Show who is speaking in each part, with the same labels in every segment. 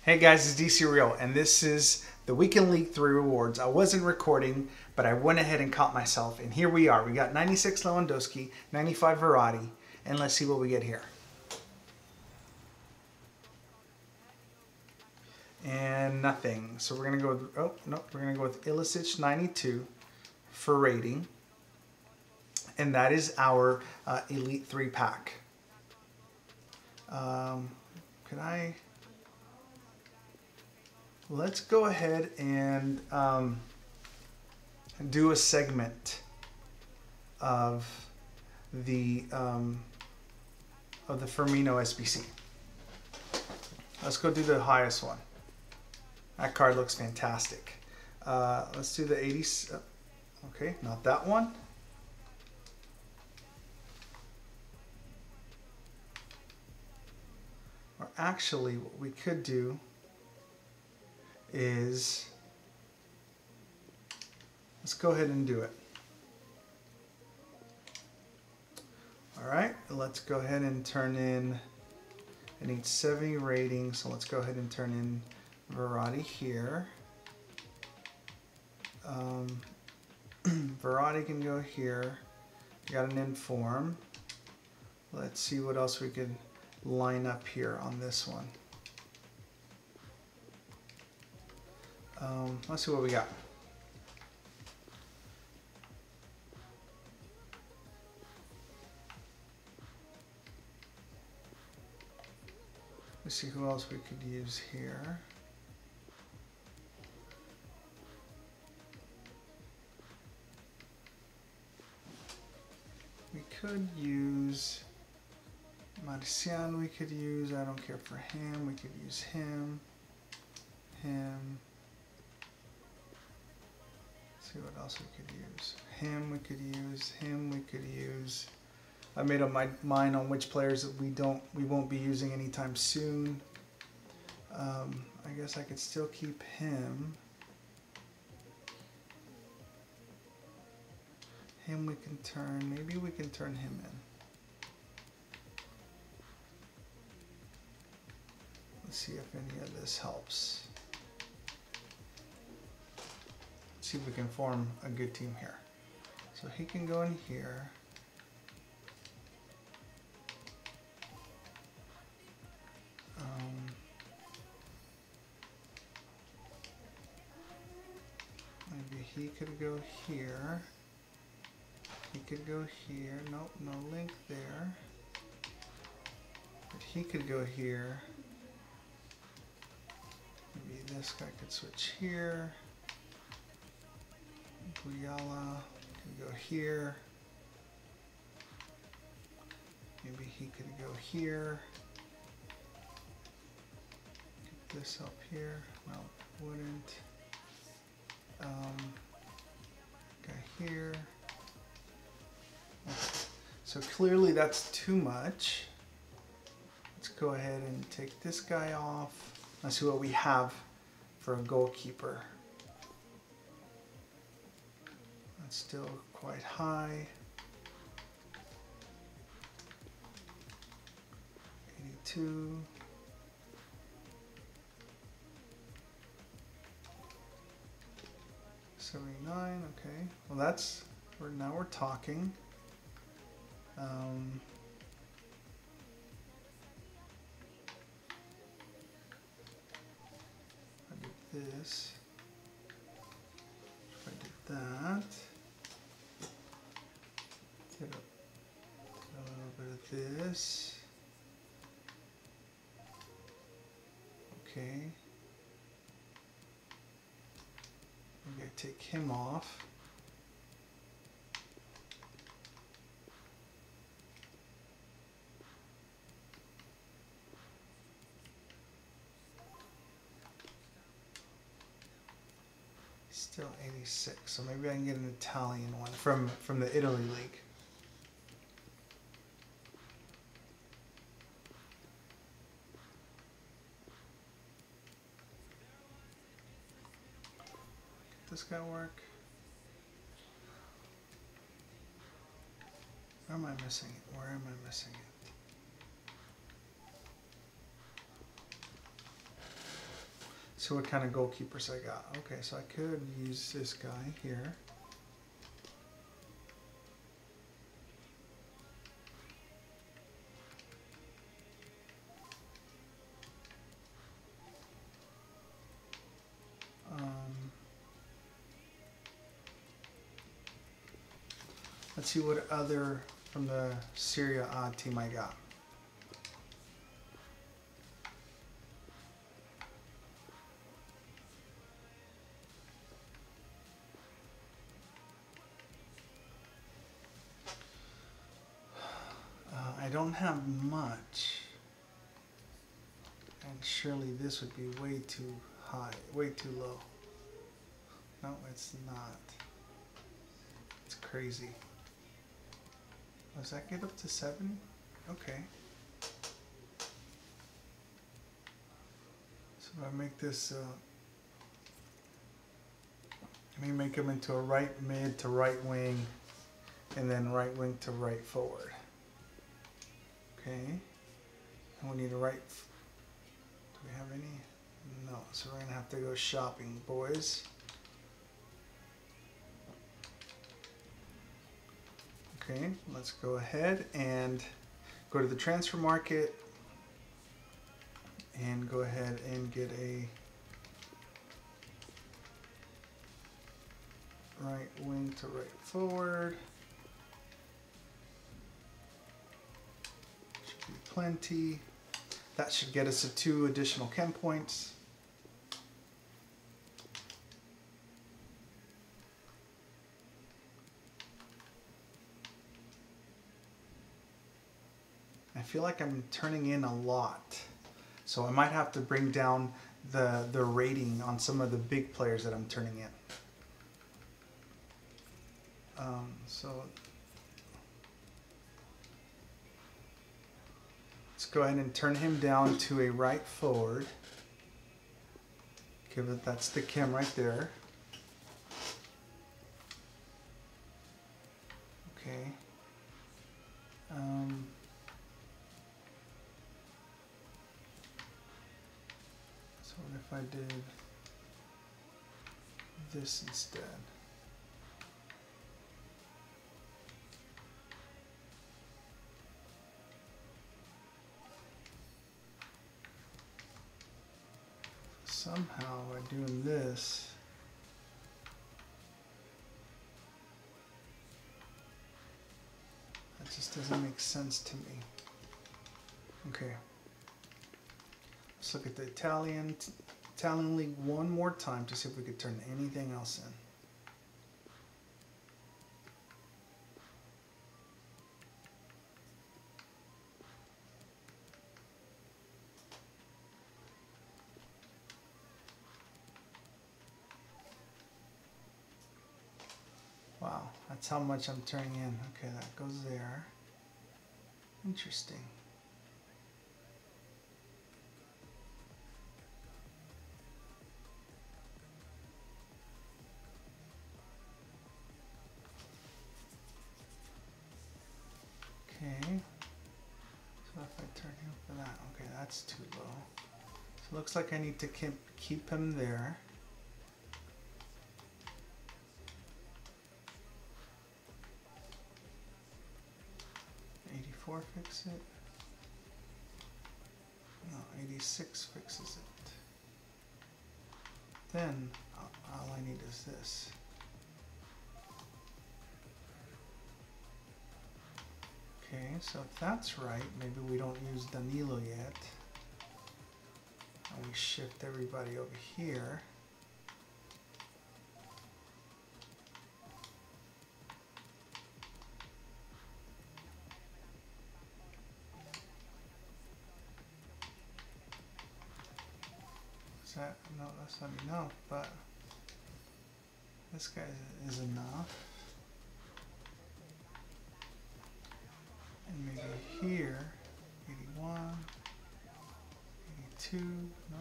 Speaker 1: Hey guys, it's DC Real, and this is the Weekend League 3 rewards. I wasn't recording, but I went ahead and caught myself, and here we are. We got 96 Lewandowski, 95 Verratti, and let's see what we get here. And nothing. So we're going to go with, oh, no, we're going to go with Ilicic 92 for rating. And that is our Elite 3 pack. Can I... Let's go ahead and do a segment of the Firmino SBC. Let's go do the highest one. That card looks fantastic. Let's do the 80s. Okay, not that one. Or actually, what we could do is, let's go ahead and do it. All right, let's go ahead and turn in, it needs 70 ratings, so let's go ahead and turn in Verratti here. Verratti can go here. Got an inform. Let's see what else we could line up here on this one. Let's see what we got. Let's see who else we could use here. We could use Marcian, we could use, I don't care for him, we could use him, him. See what else we could use. Him we could use, him we could use. I made up my mind on which players that we won't be using anytime soon. I guess I could still keep him. Him we can turn, maybe we can turn him in. Let's see if any of this helps. See if we can form a good team here. So he can go in here. Maybe he could go here. He could go here. Nope, no link there. But he could go here. Maybe this guy could switch here. Guyala can go here. Maybe he could go here. Get this up here. No, wouldn't. Guy here. Okay. So clearly that's too much. Let's go ahead and take this guy off. Let's see what we have for a goalkeeper. Still quite high. 82. $79. Okay. Well, that's now we're talking. I did this. If I did that. Get a little bit of this. Okay. Maybe I take him off. Still 86, so maybe I can get an Italian one from the Italy League. This guy work? Where am I missing it? Where am I missing it? see what kind of goalkeepers I got. Okay, so I could use this guy here. Let's see what other from the Serie A team I got. I don't have much, and surely this would be way too high, way too low. No, it's not. It's crazy. Does that get up to 7? Okay. So I make this, let me make him into a right mid to right wing, and then right wing to right forward. Okay. And we need a right. Do we have any? No. So we're gonna have to go shopping, boys. Okay, let's go ahead and go to the transfer market and go ahead and get a right wing to right forward. Should be plenty. That should get us to 2 additional chem points. I feel like I'm turning in a lot, so I might have to bring down the rating on some of the big players that I'm turning in. So let's go ahead and turn him down to a right forward. Okay, but that's the chem right there. Okay. So what if I did this instead? Somehow by doing this, that just doesn't make sense to me. Okay. Let's look at the Italian League one more time to see if we could turn anything else in. Wow, that's how much I'm turning in. Okay, that goes there. Interesting. Okay, so if I turn him for that, okay, that's too low. So it looks like I need to keep him there. Fix it. No, 86 fixes it. Then all I need is this. Okay, so if that's right, maybe we don't use Danilo yet. And we shift everybody over here. No, that's not enough, but this guy is enough. And maybe here, 81, 82, nope.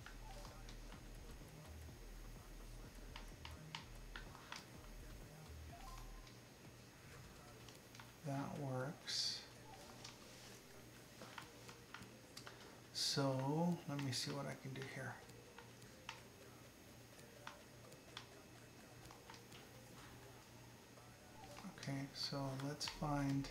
Speaker 1: That works. So let me see what I can do here. so let's find.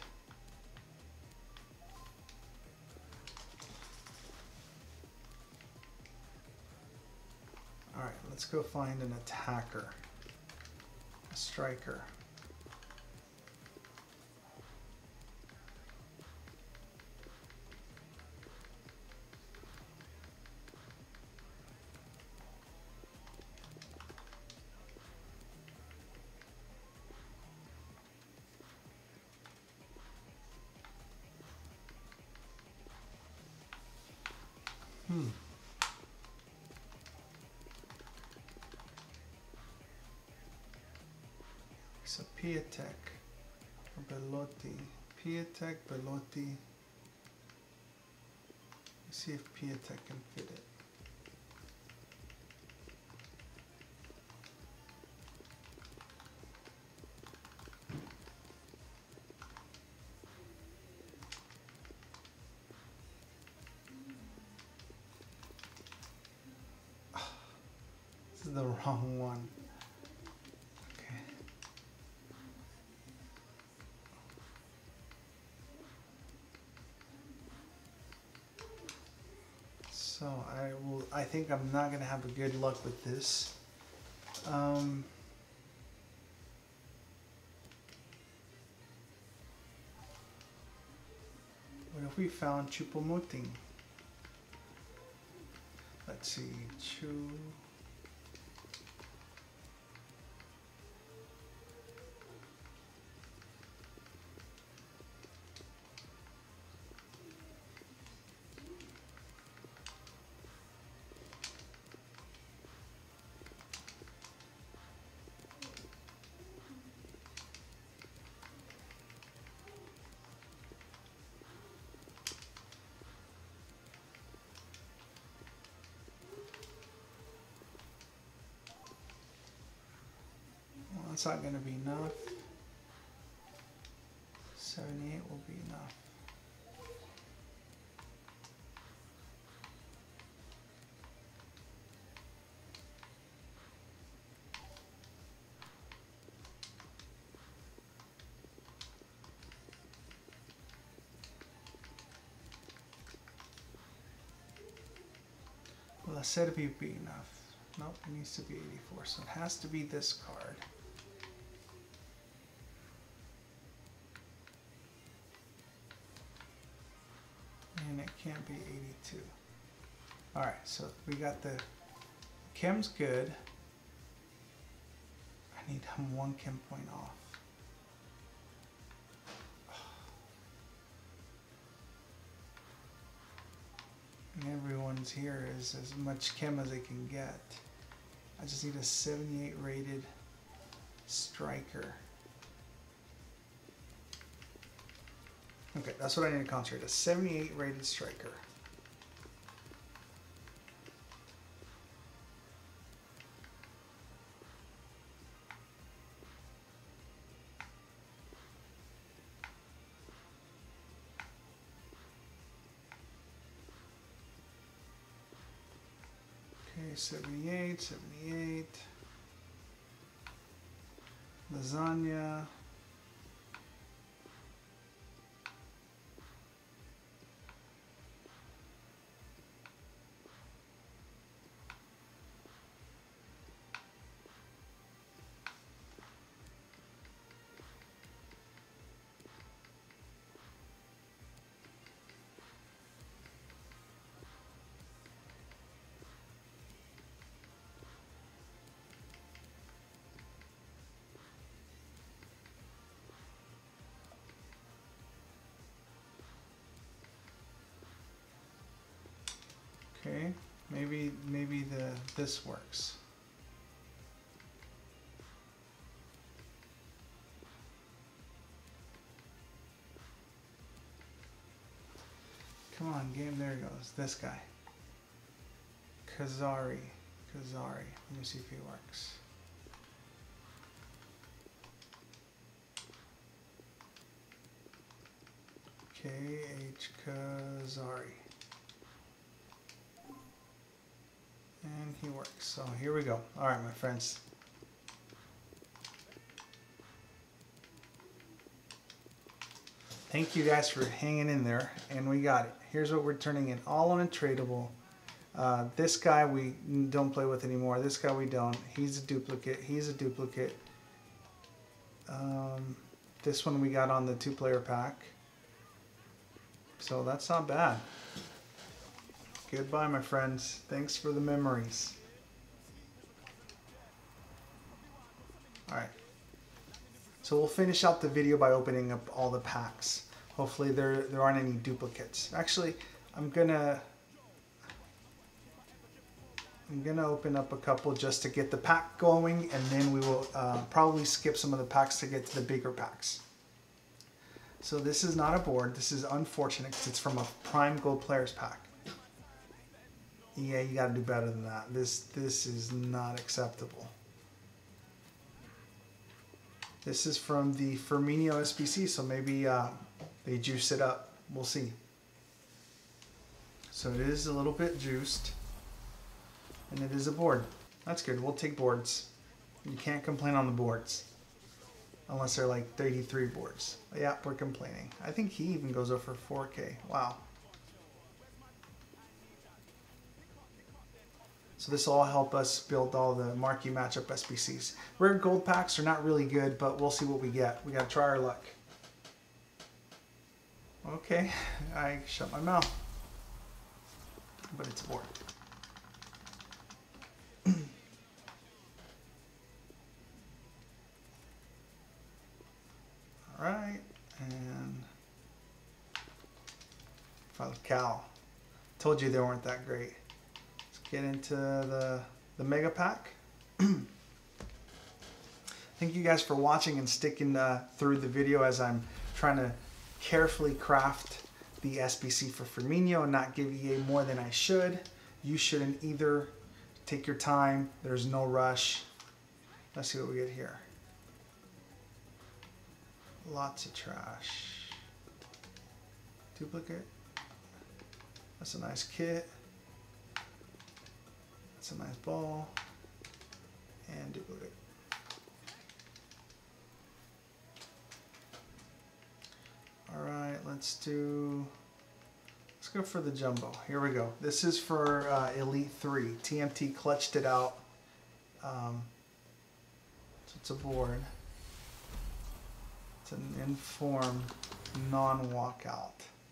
Speaker 1: All right, let's go find an attacker, a striker. So Piatek or Belotti. Piatek, Belotti. Let's see if Piatek can fit it. This is the wrong one. Okay. So I think I'm not gonna have a good luck with this. What if we found Choupo-Moting? Let's see, It's not going to be enough. 78 will be enough. Well, I said it would be enough. Nope, it needs to be 84, so it has to be this card. And it can't be 82. Alright, so we got the chem's good. I need him 1 chem point off. And everyone's here is as much chem as they can get. I just need a 78 rated striker. Okay, that's what I need to concentrate. A 78 rated striker. Okay, 78, 78. Lasagna. Okay, maybe this works. Come on, game. There it goes. This guy. Kazari. Let me see if he works. K.H. Kazari. And he works. So here we go. All right, my friends. Thank you guys for hanging in there, and we got it. Here's what we're turning in, all untradeable. This guy we don't play with anymore. This guy we don't. He's a duplicate. He's a duplicate. This one we got on the 2-player pack. So that's not bad. Goodbye, my friends. Thanks for the memories. Alright. So we'll finish out the video by opening up all the packs. Hopefully there aren't any duplicates. Actually, I'm gonna open up a couple just to get the pack going, and then we will probably skip some of the packs to get to the bigger packs. So this is not a board. This is unfortunate because it's from a Prime Gold Players pack. Yeah, you gotta do better than that. This is not acceptable. This is from the Firmino SBC, so maybe they juice it up. We'll see. So it is a little bit juiced. And it is a board. That's good. We'll take boards. You can't complain on the boards. Unless they're like 33 boards. Yeah, we're complaining. I think he even goes over 4K. Wow. So this will all help us build all the marquee matchup SBCs. Rare gold packs are not really good, but we'll see what we get. We gotta try our luck. Okay, I shut my mouth. But it's a board. Alright, and Falcao. Told you they weren't that great. Let's get into the mega pack. Thank you guys for watching and sticking through the video as I'm trying to carefully craft the SBC for Firmino and not give EA more than I should. You shouldn't either. Take your time. There's no rush. Let's see what we get here. Lots of trash. Duplicate. That's a nice kit. That's a nice ball. And duplicate. Alright, let's go for the jumbo. Here we go. This is for Elite 3. TMT clutched it out. So it's a board. It's an informed non-walkout.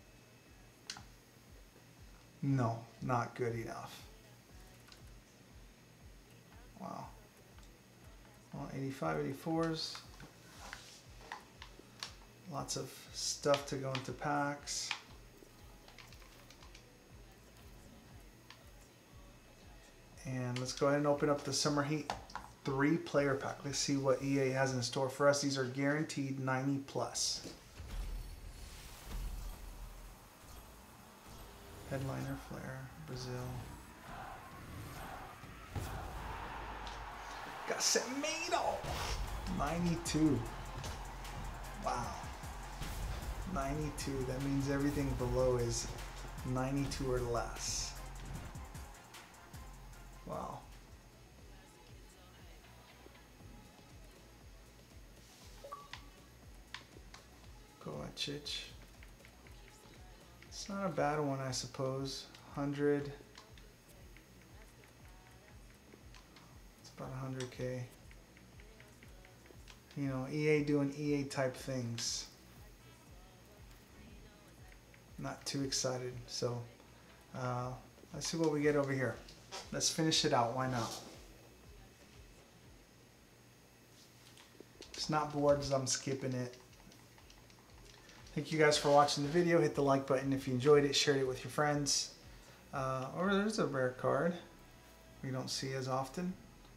Speaker 1: No, not good enough. Wow. Well, 85, 84s. Lots of stuff to go into packs. And let's go ahead and open up the Summer Heat 3-player pack. Let's see what EA has in store for us. These are guaranteed 90 plus. Headliner, Flair, Brazil. Casemiro! 92. Wow. 92. That means everything below is 92 or less. Wow. Kovacic. It's not a bad one, I suppose. 100. It's about 100K. You know, EA doing EA type things. Not too excited. So, let's see what we get over here. Let's finish it out. Why not? It's not boards. I'm skipping it. Thank you guys for watching the video. Hit the like button if you enjoyed it. Share it with your friends. Or there's a rare card we don't see as often.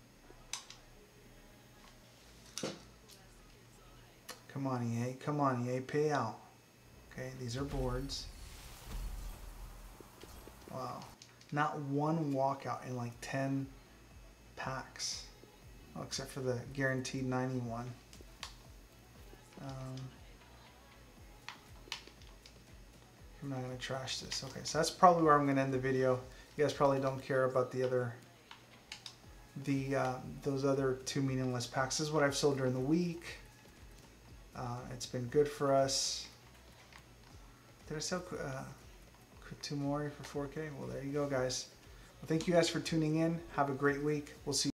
Speaker 1: Come on, EA. Come on, EA. Pay out. Okay, these are boards. Wow. Not one walkout in like 10 packs. Oh, except for the guaranteed 91. I'm not going to trash this. Okay, so that's probably where I'm going to end the video. You guys probably don't care about the other, those other 2 meaningless packs. This is what I've sold during the week. It's been good for us. Did I sell Tomori for 4K? Well, there you go, guys. Well, thank you guys for tuning in. Have a great week. We'll see you.